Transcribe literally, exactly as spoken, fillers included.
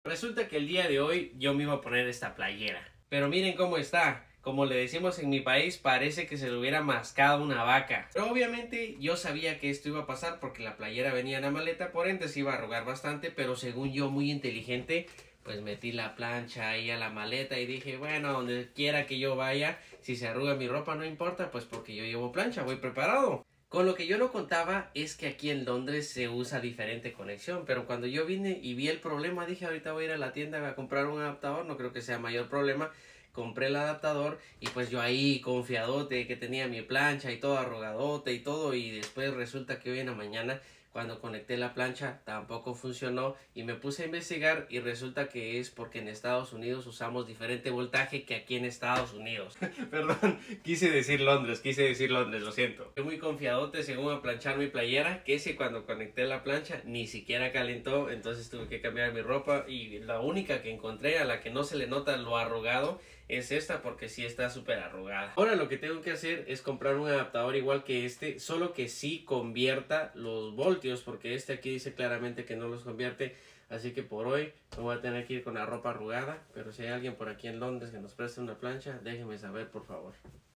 Resulta que el día de hoy yo me iba a poner esta playera, pero miren cómo está. Como le decimos en mi país, parece que se le hubiera mascado una vaca. Pero obviamente yo sabía que esto iba a pasar porque la playera venía en la maleta, por ende se iba a arrugar bastante, pero según yo, muy inteligente, pues metí la plancha ahí a la maleta y dije, bueno, donde quiera que yo vaya, si se arruga mi ropa no importa, pues porque yo llevo plancha, voy preparado. Con lo que yo no contaba es que aquí en Londres se usa diferente conexión, pero cuando yo vine y vi el problema, dije ahorita voy a ir a la tienda a comprar un adaptador, no creo que sea mayor problema. Compré el adaptador y pues yo ahí confiadote que tenía mi plancha y todo arrugadote y todo, y después resulta que hoy en la mañana cuando conecté la plancha tampoco funcionó y me puse a investigar y resulta que es porque en Estados Unidos usamos diferente voltaje que aquí en Estados Unidos. Perdón, quise decir Londres, quise decir Londres, lo siento. Yo muy confiadote según a planchar mi playera, que si cuando conecté la plancha ni siquiera calentó, entonces tuve que cambiar mi ropa y la única que encontré a la que no se le nota lo arrugado es esta, porque sí está súper arrugada. Ahora lo que tengo que hacer es comprar un adaptador igual que este, solo que sí convierta los voltios, porque este aquí dice claramente que no los convierte. Así que por hoy me voy a tener que ir con la ropa arrugada, pero si hay alguien por aquí en Londres que nos preste una plancha, déjenme saber por favor.